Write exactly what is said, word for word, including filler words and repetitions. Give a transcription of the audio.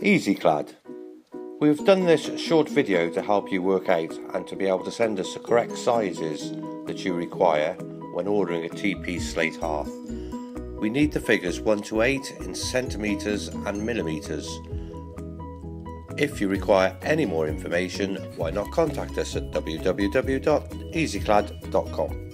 EasyClad. We've done this short video to help you work out and to be able to send us the correct sizes that you require when ordering a T P Slate hearth. We need the figures one to eight in centimetres and millimetres. If you require any more information, why not contact us at w w w dot easyclad dot com.